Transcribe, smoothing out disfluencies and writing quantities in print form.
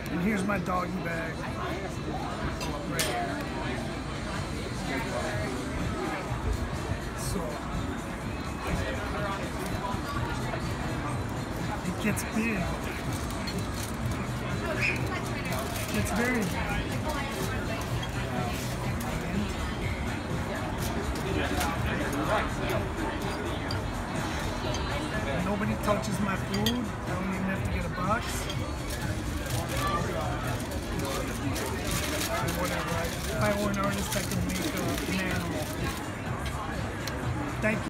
And here's my doggy bag. Right here. So it gets big. It's very big. Nobody touches my food. I don't even have to get a box. Whatever. If I were an artist, I could make an animal. Thank you.